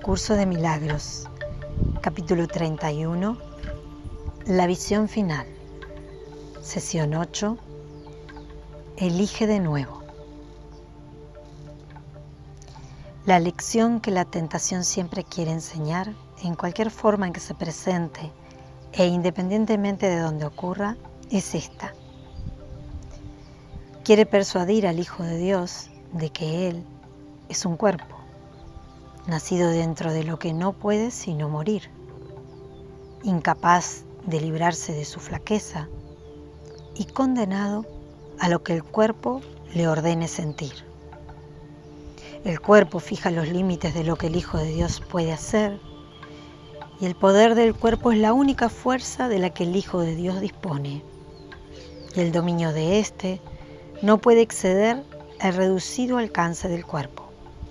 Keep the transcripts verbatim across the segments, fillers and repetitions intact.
Curso de Milagros, capítulo treinta y uno, la visión final, sesión ocho, elige de nuevo. La lección que la tentación siempre quiere enseñar, en cualquier forma en que se presente e independientemente de donde ocurra, es esta. Quiere persuadir al Hijo de Dios de que Él es un cuerpo, nacido dentro de lo que no puede sino morir, incapaz de librarse de su flaqueza y condenado a lo que el cuerpo le ordene sentir. El cuerpo fija los límites de lo que el Hijo de Dios puede hacer, y el poder del cuerpo es la única fuerza de la que el Hijo de Dios dispone, y el dominio de éste no puede exceder el reducido alcance del cuerpo.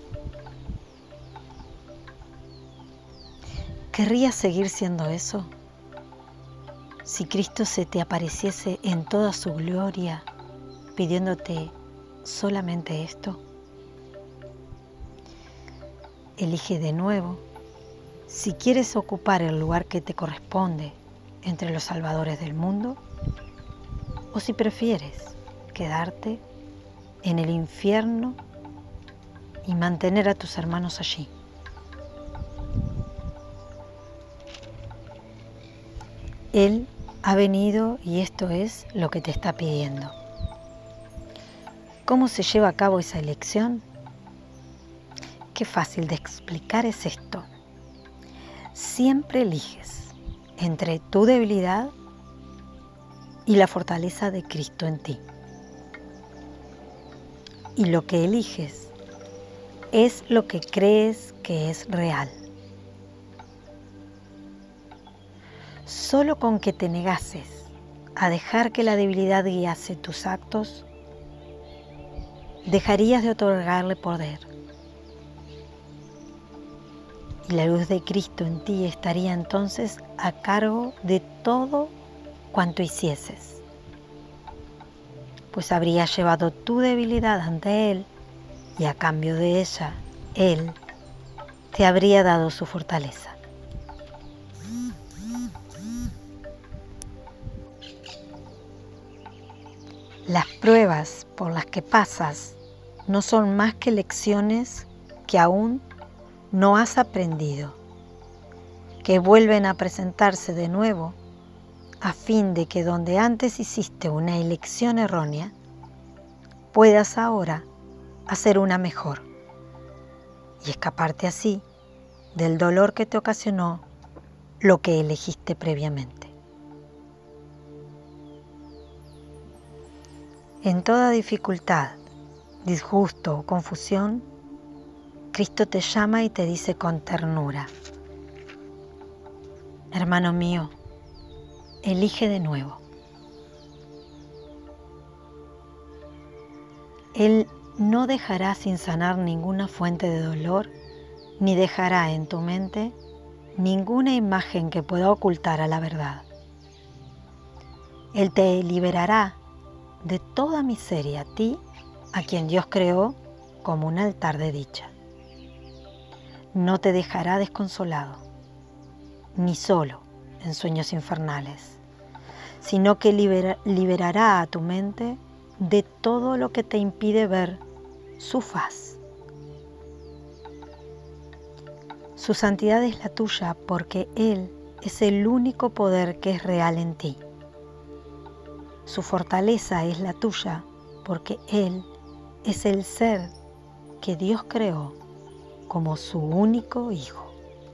¿Querrías seguir siendo eso? Si Cristo se te apareciese en toda su gloria, pidiéndote solamente esto. Elige de nuevo si quieres ocupar el lugar que te corresponde entre los salvadores del mundo, o si prefieres quedarte en el infierno y mantener a tus hermanos allí. Él ha venido y esto es lo que te está pidiendo. ¿Cómo se lleva a cabo esa elección? Qué fácil de explicar es esto. Siempre eliges entre tu debilidad y la fortaleza de Cristo en ti. Y lo que eliges es lo que crees que es real. Solo con que te negases a dejar que la debilidad guiase tus actos, dejarías de otorgarle poder. Y la luz de Cristo en ti estaría entonces a cargo de todo cuanto hicieses, pues habría llevado tu debilidad ante Él y a cambio de ella, Él te habría dado su fortaleza. Las pruebas por las que pasas no son más que lecciones que aún no has aprendido, que vuelven a presentarse de nuevo a fin de que donde antes hiciste una elección errónea, puedas ahora hacer una mejor y escaparte así del dolor que te ocasionó lo que elegiste previamente. En toda dificultad, disgusto o confusión, Cristo te llama y te dice con ternura: hermano mío, elige de nuevo. Él no dejará sin sanar ninguna fuente de dolor, ni dejará en tu mente ninguna imagen que pueda ocultar a la verdad. Él te liberará de toda miseria a ti, a quien Dios creó como un altar de dicha. No te dejará desconsolado, ni solo en sueños infernales, sino que libera, liberará a tu mente de todo lo que te impide ver su faz. Su santidad es la tuya porque Él es el único poder que es real en ti. Su fortaleza es la tuya porque Él es el ser que Dios creó como su único Hijo.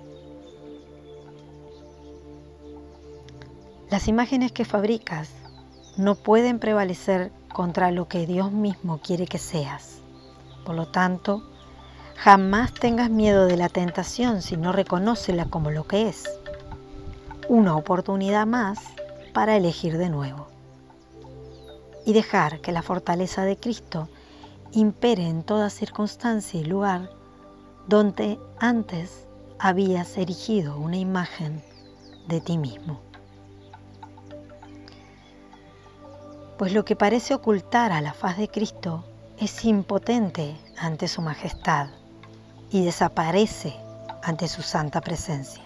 Las imágenes que fabricas no pueden prevalecer contra lo que Dios mismo quiere que seas. Por lo tanto, jamás tengas miedo de la tentación si no reconócela como lo que es: una oportunidad más para elegir de nuevo y dejar que la fortaleza de Cristo impere en toda circunstancia y lugar donde antes habías erigido una imagen de ti mismo. Pues lo que parece ocultar a la faz de Cristo es impotente ante su majestad y desaparece ante su santa presencia.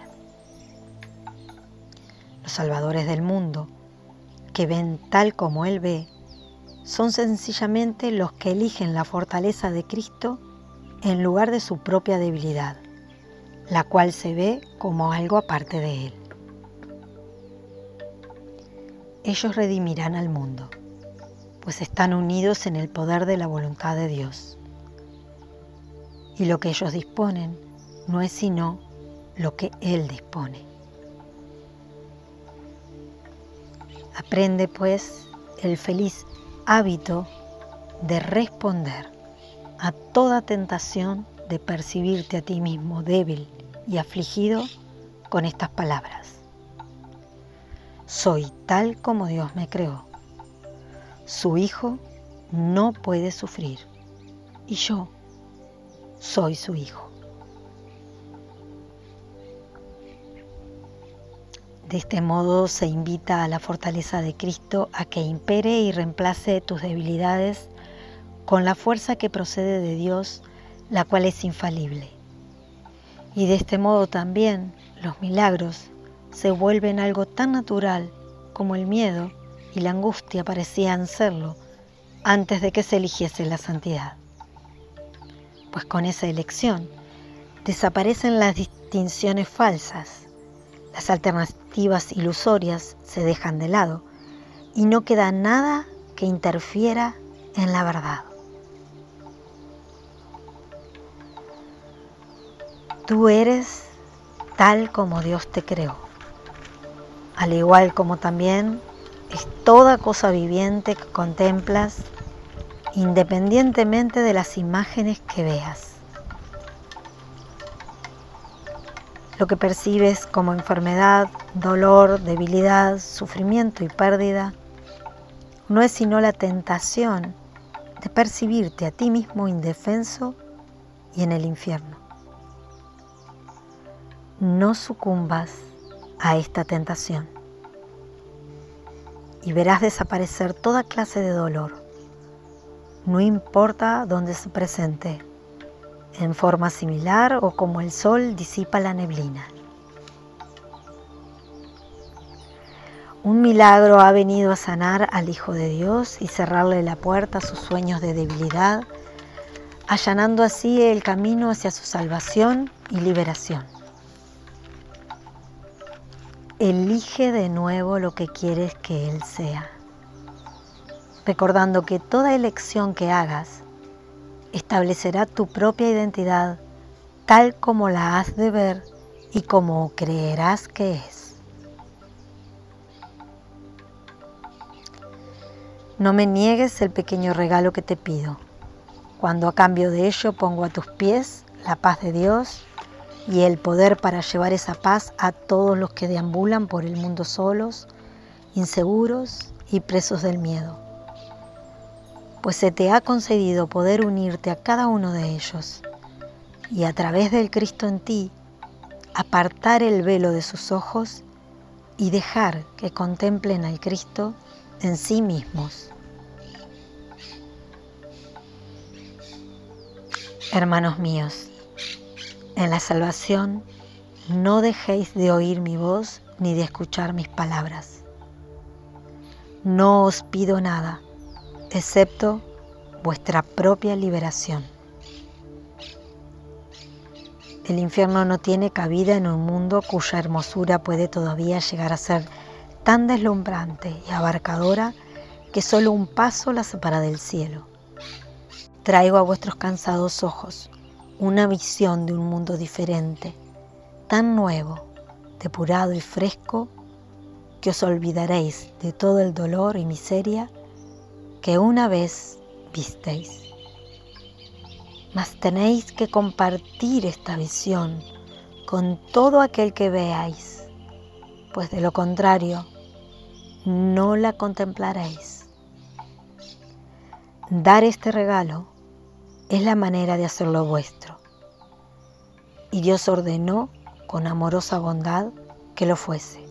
Los salvadores del mundo, que ven tal como Él ve, son sencillamente los que eligen la fortaleza de Cristo en lugar de su propia debilidad, la cual se ve como algo aparte de Él. Ellos redimirán al mundo, pues están unidos en el poder de la voluntad de Dios. Y lo que ellos disponen no es sino lo que Él dispone. Aprende, pues, el feliz hábito de responder a toda tentación de percibirte a ti mismo débil y afligido con estas palabras. Soy tal como Dios me creó. Su Hijo no puede sufrir y yo soy su Hijo. De este modo se invita a la fortaleza de Cristo a que impere y reemplace tus debilidades con la fuerza que procede de Dios, la cual es infalible. Y de este modo también los milagros se vuelven algo tan natural como el miedo y la angustia parecían serlo antes de que se eligiese la santidad. Pues con esa elección desaparecen las distinciones falsas, las alternativas ilusorias se dejan de lado y no queda nada que interfiera en la verdad. Tú eres tal como Dios te creó, al igual como también es toda cosa viviente que contemplas, independientemente de las imágenes que veas. Lo que percibes como enfermedad, dolor, debilidad, sufrimiento y pérdida no es sino la tentación de percibirte a ti mismo indefenso y en el infierno. No sucumbas a esta tentación y verás desaparecer toda clase de dolor, no importa dónde se presente, en forma similar o como el sol disipa la neblina. Un milagro ha venido a sanar al Hijo de Dios y cerrarle la puerta a sus sueños de debilidad, allanando así el camino hacia su salvación y liberación. Elige de nuevo lo que quieres que Él sea, recordando que toda elección que hagas establecerá tu propia identidad tal como la has de ver y como creerás que es. No me niegues el pequeño regalo que te pido, cuando a cambio de ello pongo a tus pies la paz de Dios y el poder para llevar esa paz a todos los que deambulan por el mundo solos, inseguros y presos del miedo. Pues se te ha concedido poder unirte a cada uno de ellos y a través del Cristo en ti, apartar el velo de sus ojos y dejar que contemplen al Cristo en sí mismos. Hermanos míos, en la salvación no dejéis de oír mi voz ni de escuchar mis palabras. No os pido nada, excepto vuestra propia liberación. El infierno no tiene cabida en un mundo cuya hermosura puede todavía llegar a ser tan deslumbrante y abarcadora que solo un paso la separa del cielo. Traigo a vuestros cansados ojos una visión de un mundo diferente, tan nuevo, depurado y fresco, que os olvidaréis de todo el dolor y miseria que una vez visteis. Mas tenéis que compartir esta visión con todo aquel que veáis, pues de lo contrario no la contemplaréis. Dar este regalo es la manera de hacerlo vuestro, y Dios ordenó con amorosa bondad que lo fuese.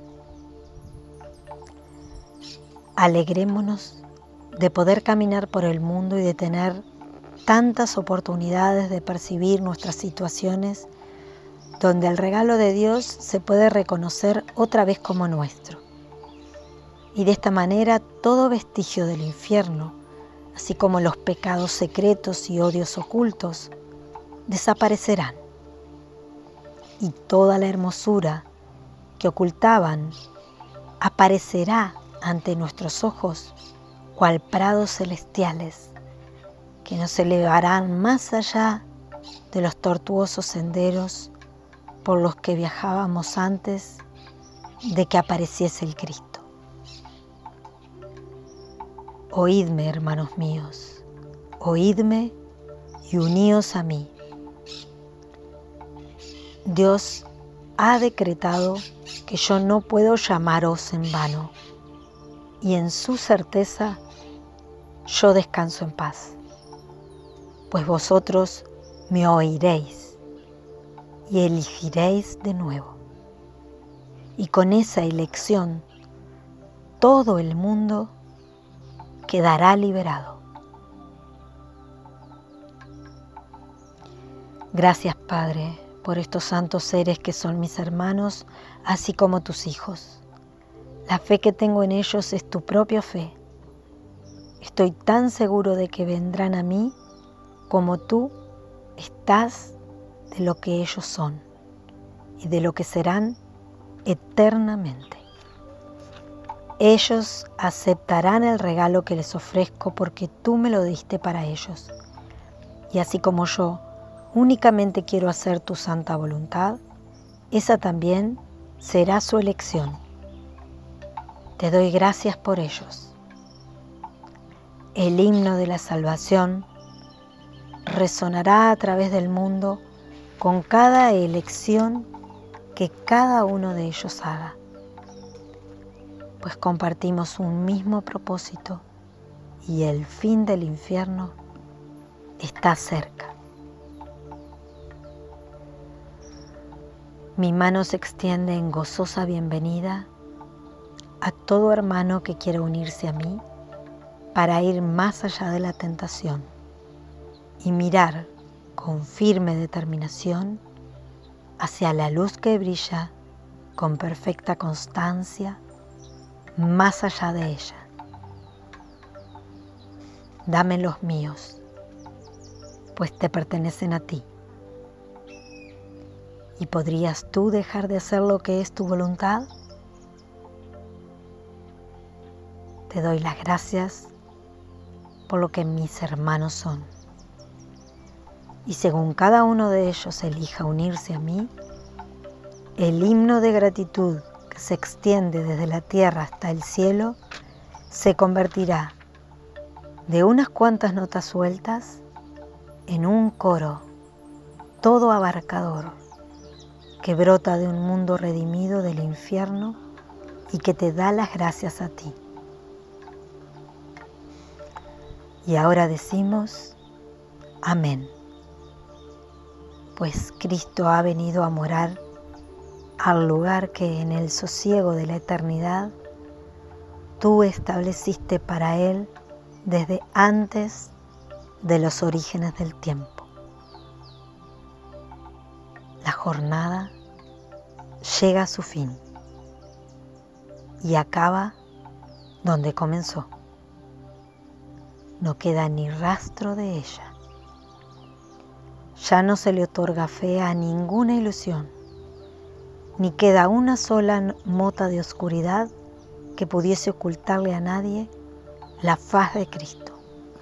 Alegrémonos de poder caminar por el mundo y de tener tantas oportunidades de percibir nuestras situaciones donde el regalo de Dios se puede reconocer otra vez como nuestro. Y de esta manera todo vestigio del infierno, así como los pecados secretos y odios ocultos, desaparecerán. Y toda la hermosura que ocultaban aparecerá ante nuestros ojos, cual prados celestiales, que nos elevarán más allá de los tortuosos senderos por los que viajábamos antes de que apareciese el Cristo. Oídme, hermanos míos, oídme y uníos a mí. Dios ha decretado que yo no puedo llamaros en vano, y en su certeza yo descanso en paz, pues vosotros me oiréis y elegiréis de nuevo. Y con esa elección todo el mundo quedará liberado. Gracias, Padre, por estos santos seres que son mis hermanos, así como tus hijos. La fe que tengo en ellos es tu propia fe. Estoy tan seguro de que vendrán a mí como tú estás de lo que ellos son y de lo que serán eternamente. Ellos aceptarán el regalo que les ofrezco porque tú me lo diste para ellos. Y así como yo únicamente quiero hacer tu santa voluntad, esa también será su elección. Te doy gracias por ellos. El himno de la salvación resonará a través del mundo con cada elección que cada uno de ellos haga, pues compartimos un mismo propósito y el fin del infierno está cerca. Mi mano se extiende en gozosa bienvenida a todo hermano que quiera unirse a mí para ir más allá de la tentación y mirar con firme determinación hacia la luz que brilla con perfecta constancia más allá de ella. Dame los míos, pues te pertenecen a ti. ¿Y podrías tú dejar de hacer lo que es tu voluntad? Te doy las gracias por lo que mis hermanos son. Y según cada uno de ellos elija unirse a mí, el himno de gratitud que se extiende desde la tierra hasta el cielo se convertirá de unas cuantas notas sueltas en un coro todo abarcador que brota de un mundo redimido del infierno y que te da las gracias a ti. Y ahora decimos amén, pues Cristo ha venido a morar al lugar que en el sosiego de la eternidad tú estableciste para Él desde antes de los orígenes del tiempo. La jornada llega a su fin y acaba donde comenzó. No queda ni rastro de ella. Ya no se le otorga fe a ninguna ilusión, ni queda una sola mota de oscuridad que pudiese ocultarle a nadie la faz de Cristo.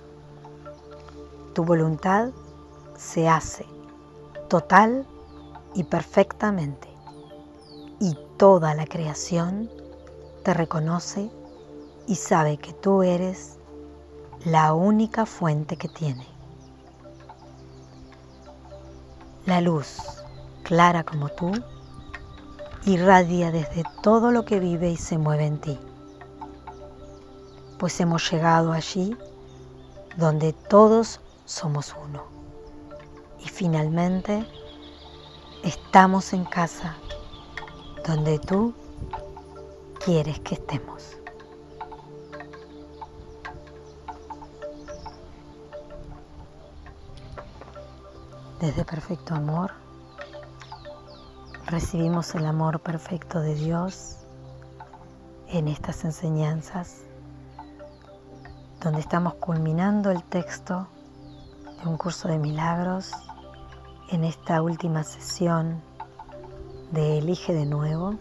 Tu voluntad se hace total y perfectamente, y toda la creación te reconoce y sabe que tú eres la única fuente que tiene. La luz, clara como tú, irradia desde todo lo que vive y se mueve en ti, pues hemos llegado allí donde todos somos uno y finalmente estamos en casa donde tú quieres que estemos. Desde perfecto amor, recibimos el amor perfecto de Dios en estas enseñanzas, donde estamos culminando el texto de un curso de milagros en esta última sesión de Elige de Nuevo.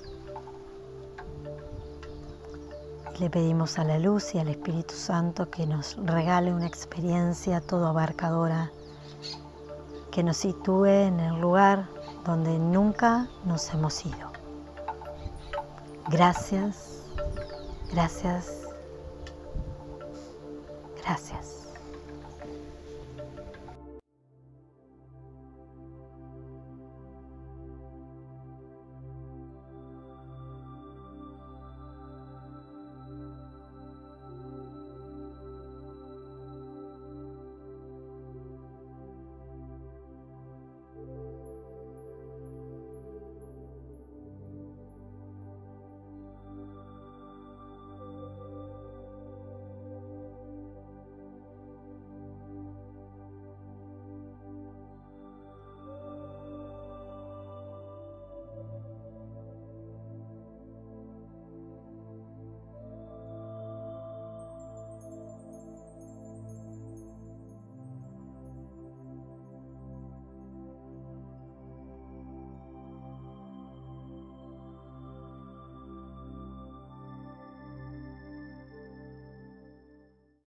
Y le pedimos a la luz y al Espíritu Santo que nos regale una experiencia todo abarcadora, que nos sitúe en el lugar donde nunca nos hemos ido. Gracias, gracias, gracias.